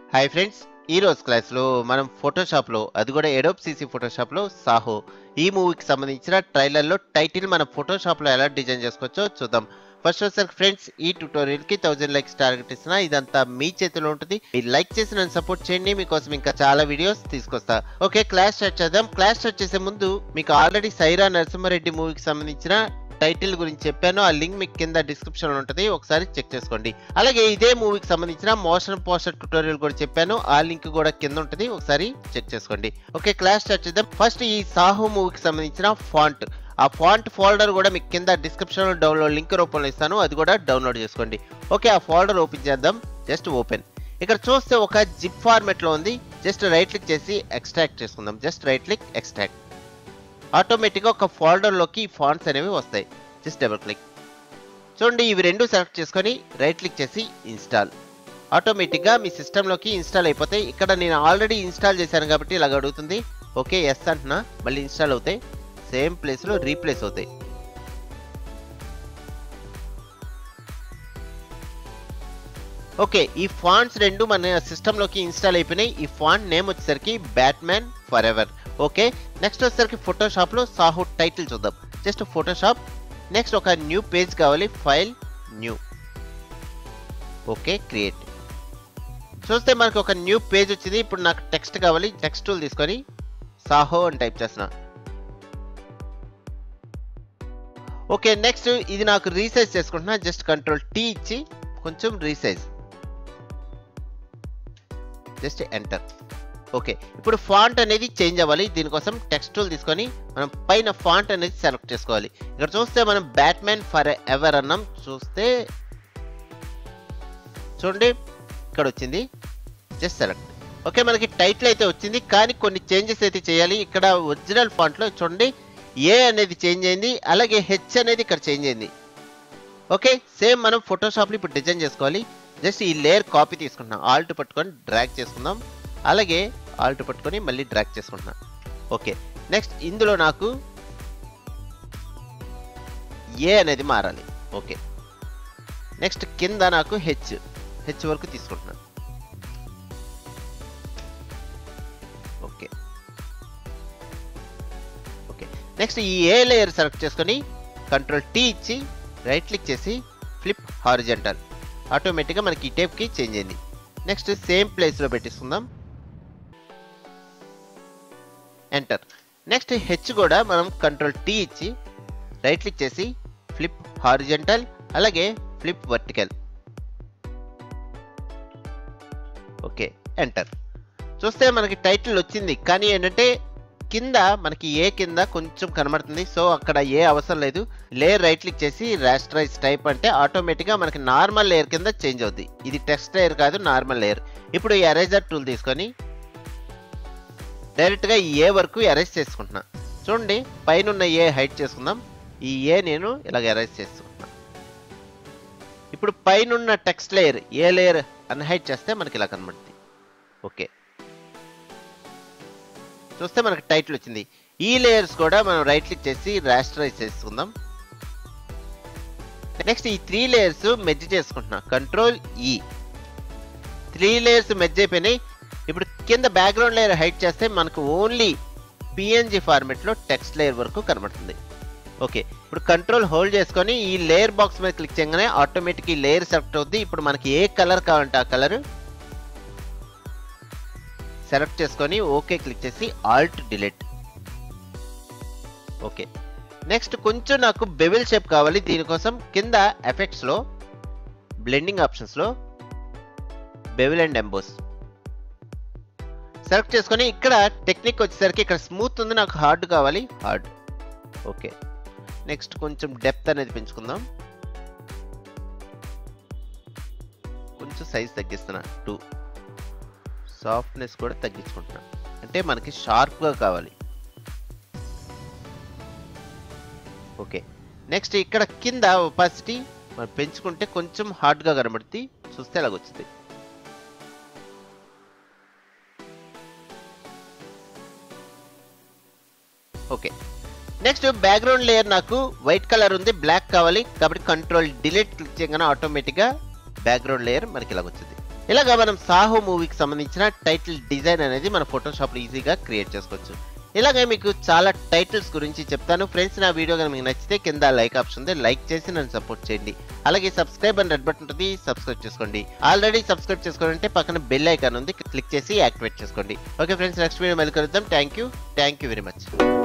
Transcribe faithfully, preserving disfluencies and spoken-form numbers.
Hi friends, ఈ రోజు క్లాస్లో మనం ఫోటోషాప్లో, అది కూడా ఎడోబ్ సీసీ ఫోటోషాప్లో సాహో ఈ మూవీకి సంబంధించిన ట్రైలర్లో టైటిల్ మన ఫోటోషాప్లో ఎలా డిజైన్ చేసుకోవచ్చో చూద్దాం. ఫస్ట్ వచ్చేసరికి ఫ్రెండ్స్, ఈ ట్యూటోరియల్కి థౌజండ్ లైక్స్ టార్గెట్ ఇస్తున్నా. ఇదంతా మీ చేతిలో ఉంటుంది. మీరు లైక్ చేసి నన్ను సపోర్ట్ చేయండి, మీకోసం ఇంకా చాలా వీడియోస్ తీసుకొస్తా. ఓకే, క్లాస్ స్టార్ట్ చేద్దాం. క్లాస్ స్టార్ట్ చేసే ముందు మీకు ఆల్రెడీ సైరా నరసింహారెడ్డి మూవీకి సంబంధించిన టైటిల్ గురించి చెప్పాను. ఆ లింక్ మీకు కింద డిస్క్రిప్షన్ లో ఉంటుంది, ఒకసారి చెక్ చేసుకోండి. అలాగే ఇదే మూవీకి సంబంధించిన మోషన్ పోస్టర్ ట్యూటోరియల్ కూడా చెప్పాను, ఆ లింక్ కూడా కింద ఉంటుంది, ఒకసారి చెక్ చేసుకోండి. ఓకే, క్లాస్ స్టార్ట్ చేద్దాం. ఫస్ట్ ఈ సాహో మూవీకి సంబంధించిన ఫాంట్, ఆ ఫాంట్ ఫోల్డర్ కూడా మీకు కింద డిస్క్రిప్షన్ లో డౌన్లోడ్ లింక్ రూపంలో ఇస్తాను, అది కూడా డౌన్లోడ్ చేసుకోండి. ఓకే, ఆ ఫోల్డర్ ఓపెన్ చేద్దాం. Just open. ఇక్కడ చూస్తే ఒక జిప్ ఫార్మెట్ లో ఉంది. జస్ట్ రైట్ క్లిక్ చేసి ఎక్స్ట్రాక్ట్ చేసుకుందాం. Just right click extract. ఆటోమేటిక్గా ఒక ఫోల్డర్లోకి ఫాంట్స్ అనేవి వస్తాయి. Just double click. చూడండి, ఇవి రెండు సెలెక్ట్ చేసుకొని రైట్ క్లిక్ చేసి ఇన్స్టాల్. ఆటోమేటిక్గా మీ సిస్టంలోకి ఇన్స్టాల్ అయిపోతాయి. ఇక్కడ నేను ఆల్రెడీ ఇన్స్టాల్ చేశాను కాబట్టి ఇలాగ అడుగుతుంది. ఓకే, ఎస్ అంటున్నా, మళ్ళీ ఇన్స్టాల్ అవుతాయి. సేమ్ ప్లేస్లో రీప్లేస్ అవుతాయి. ఓకే, ఈ ఫాంట్స్ రెండు మన సిస్టంలోకి ఇన్స్టాల్ అయిపోయినాయి. ఈ ఫాంట్ నేమ్ వచ్చేసరికి Batman forever. Okay, next వచ్చేసరికి ఫోటోషాప్లో సాహో టైటిల్ చూద్దాం. Just Photoshop. నెక్స్ట్ ఒక న్యూ పేజ్ కావాలి. File, new. Okay, create. చూస్తే మనకు ఒక న్యూ పేజ్ వచ్చింది. ఇప్పుడు నాకు టెక్స్ట్ కావాలి. టెక్స్ట్ టూల్ తీసుకొని సాహో అని టైప్ చేస్తున్నా. ఓకే, నెక్స్ట్ ఇది నాకు రీసైజ్ చేసుకుంటున్నా. జస్ట్ కంట్రోల్ టీ ఇచ్చి కొంచెం రీసైజ్. Just enter. ఓకే, ఇప్పుడు ఫాంట్ అనేది చేంజ్ అవ్వాలి. దీనికోసం టెక్స్ట్ టూల్ తీసుకొని మనం పైన ఫాంట్ అనేది సెలెక్ట్ చేసుకోవాలి. ఇక్కడ చూస్తే మనం బ్యాట్మ్యాన్ ఫర్ ఎవర్ అన్నాం. చూస్తే చూడండి, ఇక్కడ వచ్చింది. Just select. ఓకే, మనకి టైటిల్ అయితే వచ్చింది, కానీ కొన్ని చేంజెస్ అయితే చేయాలి. ఇక్కడ ఒరిజినల్ ఫాంట్లో చూడండి, ఏ అనేది చేంజ్ అయింది, అలాగే హెచ్ అనేది ఇక్కడ చేంజ్ అయింది. ఓకే, సేమ్ మనం ఫోటోషాప్లో ఇప్పుడు డిజైన్ చేసుకోవాలి. జస్ట్ ఈ లేయర్ కాపీ తీసుకుంటున్నాం. ఆల్ట్ పట్టుకొని డ్రాగ్ చేసుకుందాం. అలాగే ఆల్ట్ పట్టుకొని మళ్ళీ డ్రాగ్ చేసుకుంటున్నా. ఓకే, నెక్స్ట్ ఇందులో నాకు ఏ అనేది మారాలి. ఓకే, నెక్స్ట్ కింద నాకు హెచ్ హెచ్ వరకు తీసుకుంటున్నా. ఓకే ఓకే నెక్స్ట్ ఈ ఏ లేయర్ సెలెక్ట్ చేసుకొని కంట్రోల్ టీ ఇచ్చి రైట్ క్లిక్ చేసి ఫ్లిప్ హారిజంటల్. ఆటోమేటిక్గా మనకి ఈ టేప్కి చేంజ్ అయింది. నెక్స్ట్ సేమ్ ప్లేస్లో పెట్టిస్తుందాం. ఎంటర్. నెక్స్ట్ హెచ్ కూడా మనం కంట్రోల్ టీ ఇచ్చి రైట్ క్లిక్ చేసి ఫ్లిప్ హారిజంటల్, అలాగే ఫ్లిప్ వర్టికల్. Okay, enter. చూస్తే మనకి టైటిల్ వచ్చింది, కానీ ఏంటంటే కింద మనకి ఏ కింద కొంచెం కనబడుతుంది. సో అక్కడ ఏ అవసరం లేదు. లేయర్ రైట్ క్లిక్ చేసి రాస్టరైజ్ టైప్ అంటే ఆటోమేటిక్గా మనకి నార్మల్ లేయర్ కింద చేంజ్ అవుద్ది. ఇది టెక్స్ట్ లేయర్ కాదు, నార్మల్ లేయర్. ఇప్పుడు ఈ ఎరేజర్ టూల్ తీసుకొని డైరెక్ట్గా ఈ ఏ వరకు ఎరేజ్ చేసుకుంటున్నా. చూడండి, పైన ఉన్న ఏ హైట్ చేసుకుందాం. ఈ ఏ నేను ఇలాగ ఎరేజ్ చేసుకుంటున్నా. ఇప్పుడు పైన ఉన్న text layer A layer unhide చేస్తే మనకి ఇలా కనబడుతుంది. ఓకే, చూస్తే మనకి టైటిల్ వచ్చింది. ఈ లేయర్స్ కూడా మనం రైట్ క్లిక్ చేసి రాస్టరైజ్ చేసుకుందాం. నెక్స్ట్ ఈ త్రీ లేయర్స్ మెర్జ్ చేసుకుంటున్నా. Control E. Three layers merge అయిపోయినాయి. ఇప్పుడు కింద బ్యాక్గ్రౌండ్ లేయర్ హైట్ చేస్తే మనకు ఓన్లీ పిఎన్జి ఫార్మెట్లో టెక్స్ట్ లేయర్ వరకు కనబడుతుంది. ఓకే, ఇప్పుడు కంట్రోల్ హోల్డ్ చేసుకొని ఈ లేయర్ బాక్స్ మీద క్లిక్ చేయగానే ఆటోమేటిక్ ఈ లేయర్ సెలెక్ట్ అవుద్ది. ఇప్పుడు మనకి ఏ కలర్ కావాలంటే ఆ కలర్ సెలెక్ట్ చేసుకొని ఓకే క్లిక్ చేసి ఆల్ట్ డిలీట్. ఓకే, నెక్స్ట్ కొంచెం నాకు బెవిల్ షేప్ కావాలి. దీనికోసం కింద ఎఫెక్ట్స్లో బ్లెండింగ్ ఆప్షన్స్లో బెవిల్ అండ్ ఎంబోస్ సెలెక్ట్ చేసుకొని ఇక్కడ టెక్నిక్ వచ్చేసరికి ఇక్కడ స్మూత్ ఉంది, నాకు హార్డ్ కావాలి. హార్డ్. ఓకే, నెక్స్ట్ కొంచెం డెప్త్ అనేది పెంచుకుందాం. కొంచెం సైజ్ తగ్గిస్తున్నా. టూ. సాఫ్ట్నెస్ కూడా తగ్గించుకుంటున్నా, అంటే మనకి షార్ప్గా కావాలి. ఓకే, నెక్స్ట్ ఇక్కడ కింద ఒపాసిటీ మనం పెంచుకుంటే కొంచెం హార్డ్గా కనబడుతుంది. చూస్తే అలాగొచ్చింది. ఓకే, నెక్స్ట్ బ్యాక్గ్రౌండ్ లేయర్ నాకు వైట్ కలర్ ఉంది, బ్లాక్ కావాలి. కాబట్టి కంట్రోల్ డిలీట్ క్లిక్ చేయగానే ఆటోమేటిక్గా బ్యాక్గ్రౌండ్ లేయర్ మనకి ఇలాగ వచ్చింది. ఇలాగా మనం సాహో మూవీకి సంబంధించిన టైటిల్ డిజైన్ అనేది మన ఫోటోషాప్లో ఈజీగా క్రియేట్ చేసుకోవచ్చు. ఇలాగే మీకు చాలా టైటిల్స్ గురించి చెప్తాను ఫ్రెండ్స్. నా వీడియో కనుక మీకు నచ్చితే కింద లైక్ ఆప్షన్ ఉంది, లైక్ చేసి నన్ను సపోర్ట్ చేయండి. అలాగే సబ్స్క్రైబ్ అని రెడ్ బటన్ ఉంటుంది, సబ్స్క్రైబ్ చేసుకోండి. ఆల్రెడీ సబ్స్క్రైబ్ చేసుకోవాలంటే పక్కన బెల్ ఐకాన్ ఉంది, క్లిక్ చేసి యాక్టివేట్ చేసుకోండి. ఓకే ఫ్రెండ్స్, నెక్స్ట్ వీడియో మళ్ళీ కలుద్దాం. Thank you thank you very much.